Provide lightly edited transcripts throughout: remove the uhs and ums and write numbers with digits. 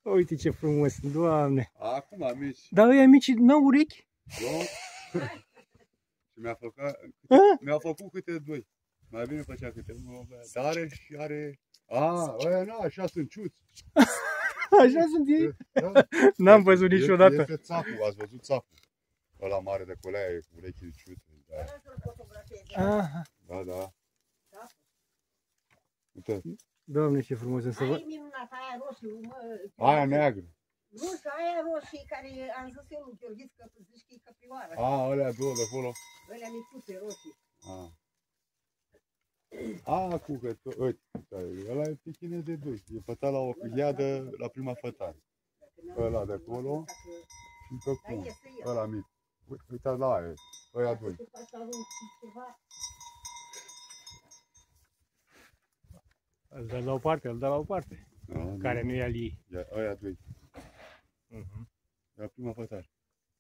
Uite ce frumos, Doamne. Acum mici. Dar ăia mici n-au urechi? Nu? Și mi-a făcut câte doi. Mai bine făcea câte unul. Dar are și are... Ăia nu, așa sunt ciuți. Așa sunt ei? Da. N-am văzut niciodată. Este țapul, ați văzut țapul? Ăla mare de coleaie cu urechile ciute. Da. Aha. Da. Uite. Doamne, ce frumos să văd. Aia minunată, aia roșie, mă. Aia neagră. Nu, și aia roșie care am zis eu lui Gheorghiț că zici că e căprioară. Alea două de acolo. Alea micuțe, roșii. Cu că uite, ăla e pichină de doi. E fătat la o iadă la prima fătare. Ăla de acolo și pe cum. Ăla mic. Uitați la aia, ăia doi. Îl dă la o parte, îl dă la o parte. Care nu e al ei. Ăia doi. La prima fătare.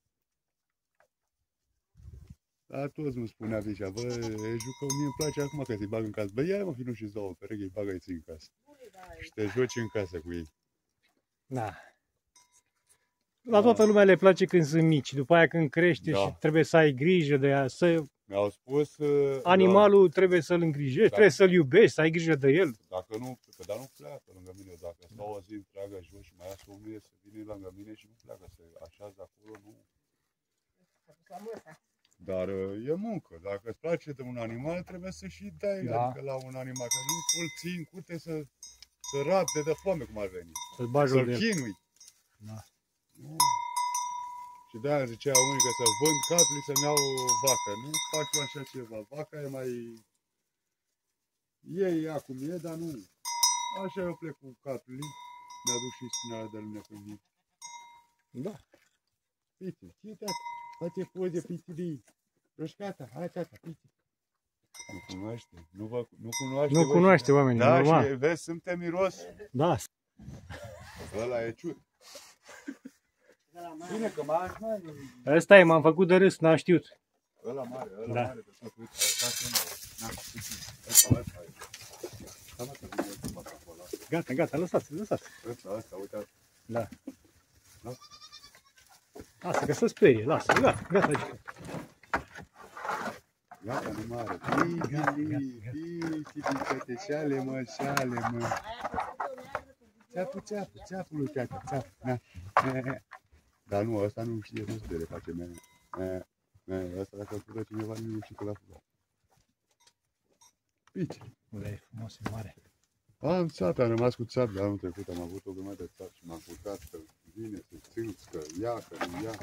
Dar toți îmi spunea deja, bă, jucă, mie îmi place acum că să-i bag în casă. Bă, ia mă, fi nu și-ți dau o pereche, îi bagă-i în casă. Și te joci în casă cu ei. Da. La toată lumea le place când sunt mici, după aia când crește și trebuie să ai grijă de ea, Mi-au spus... Animalul trebuie să-l îngrijești, trebuie să-l iubești, să ai grijă de el. Dacă nu, dar nu pleacă lângă mine, dacă stau o zi întreagă jos și mai iasă o mie să vine lângă mine și nu pleacă, se așează acolo, nu. Dar e muncă, dacă îți place de un animal, trebuie să și dai adică la un animal, că nu îl ții în curte să rabde de foame cum ar veni, să-l chinui. Da. Și de-aia zicea unii că să vând capli să-mi iau o vacă. Nu fac eu așa ceva. Vaca e mai... E ea cum e, dar nu. Așa eu plec cu capli. Mi-aduc și spinarea de lune când vin. Da. Uite, tata. Face poze, pitidii. Roșcata, hai tata, piti. Nu cunoaște. Nu cunoaște. Nu cunoaște oamenii, normal. Da, și vezi, suntem miros. Da. Ăla e ciut. Bine că mai. Ăsta e, m-am făcut de râs, n-am știut. Ăla mare, ăla mare de tot. Uite, Gata, lăsați. Asta, uite. Da. Asta, că să sperie, lasă, gata. Gata, nu mare. Pici, șale, mă. Țeapă lui tata, țeapă. Dar nu, ăsta nu știe să spere, face ăsta dacă îl fură cineva, nu știe că l-a furat. Pici. Ăla e frumos, e mare. Am rămas cu țap de anul trecut, am avut o grămadă de țap și m-am culcat că vine să țâți, că ia, că nu ia.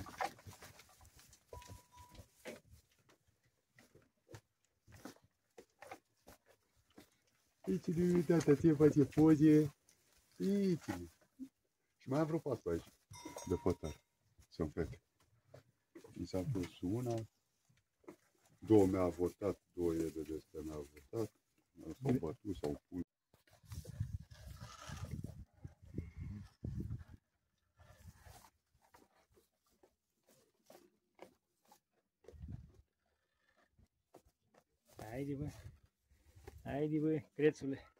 Pici, tata, ție face poze. Pici. Și mai am vreo patru aici, de fătare. Sunt fete. Mi s-a pus una, două mi-a avortat, două e de astea mi-a avortat, s-au bătut, s-au pus. Haide bă, crețule.